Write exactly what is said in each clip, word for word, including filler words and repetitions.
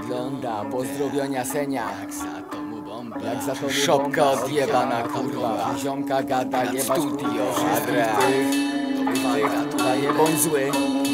wygląda pozdrowienia Senia. Jak za to Szopka odjebana kurwa. Ziomka gada jebać studio adre. Bądź zły.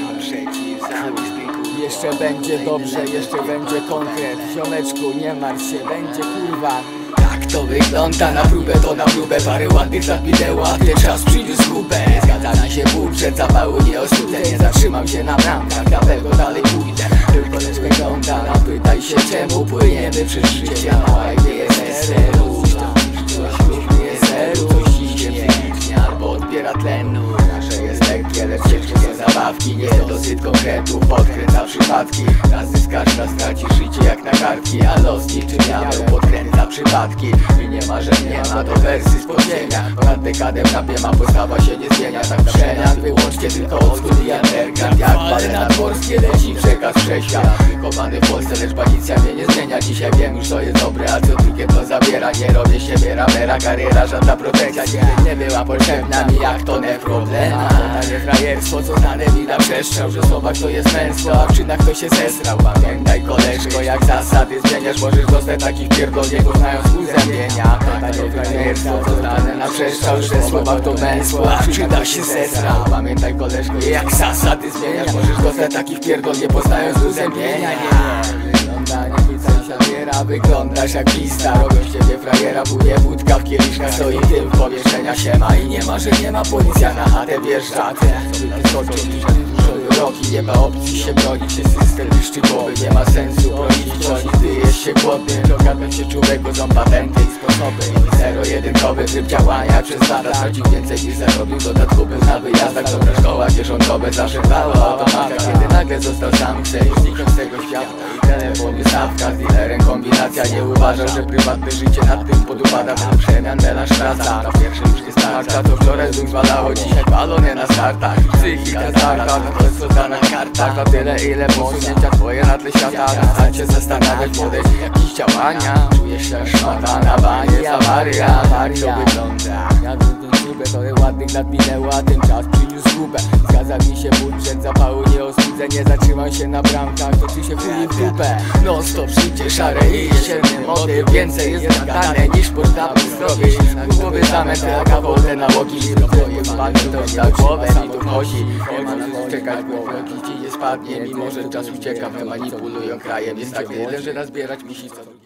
Jeszcze będzie dobrze, jeszcze będzie konkret. Ziomeczku, nie martw się, będzie kurwa. Tak to wygląda na próbę, to na próbę. Parę ładnych lat minęło, a ten czas przyniósł kupę. Zgadza mi się budżet, zapału nie ostudzę. Nie zatrzymam się na bramkach, na pewno dalej pójdę. Tylko lecz wygląda, napytaj się czemu płyniemy przez życie. Mała jak jest seru, coś równie zeru. Coś ciśnie psychicznie albo odbiera tlenu. Nasze jest lekkie, lecz ciężkie są zabawki. Nie dosyć konkretów, podkręca przypadki. Raz zyskasz, raz stracisz życie jak na kartki. A los niczym diabeł podkręca przypadki. I nie ma, że nie ma, to wersy z podziemia. Ponad dekadę w rapie ma postawa się nie zmienia. Tak przemian, wyłącznie tylko odskód i underground. Jak bale nadmorskie leci przekaz wszechświat. Wykopany w Polsce, lecz banicja mnie nie zmienia. Dzisiaj wiem już to jest dobre, a co drugie to zabiera. Nie robię siebie ramera, kariera żadna protekcja. Nigdy nie była potrzebna mi jak to nie problema. To nie frajerstwo, co znane mi na przestrzał. Że słowach to jest męstwo, a w czynach to się zesrał. Pamiętaj koleżko, jak zasady zmieniasz. Możesz dostać takich pierdolniego znając uzębienia. To nie frajerstwo, co znane na przestrzał. Że słowach to męstwo, a w czynach się zesrał. Pamiętaj koleżko, jak zasady zmieniasz. Możesz dostać takich pierdolnie poznając uzębienia. Wygląda, nie widzę się wiera. Wyglądasz jak lista. Robią z ciebie frajera, buje wódka w kieliszkach. Stoi tym w pomieszczenia się ma. I nie ma, że nie ma, policja na chatę wjeżdża. Roki, nie ma opcji się bronić, jest system wyszczykowy. Nie ma sensu bronić broni, ty jest się głodny. Dogadam się człowieku, są patenty i sposoby. Zero-jedynkowy tryb działania przez lata. Stracił więcej niż zarobił, dodatku był na wyjazdach. Dobra szkoła kieszonkowe zawsze dbała o automatka. Kiedy nagle został sam, chce już zniknąć z tego świata. I telefon, wystawka z dealerem, kombinacja. Nie uważał, że prywatne życie nad tym podupada. Mam przemian, melanż praca. Na pierwsze już nie starcza, co wczoraj znów zwalało. Dzisiaj balonie na startach. Psychika starta, to jest co na kartach. Na tyle ile posunięcia twoje na tle świata. Przestań się zastanawiać, podejść jakieś działania. Czujesz się jak szmata na banie, awaria. Awaria wygląda. Ja wrócę śrubę, to ładnych lat minęło, a ten czas przyniósł gubę. Zgadza mi się budżet, zapału nie ostudzę. Nie zatrzymam się na bramkach, to ty się chuj w dupę. No stop, życie szare i jesienne mody. Więcej jest nagadane niż portable zdrowie. Głowy zamęty jak kawałkę na łoki. Twoje spadnie to na głowę i tu chodzi. Nie ma co czekać, bo ci nie spadnie. Mimo że czas ucieka, my manipulują krajem. Jest tak wiele, że nazbierać misi co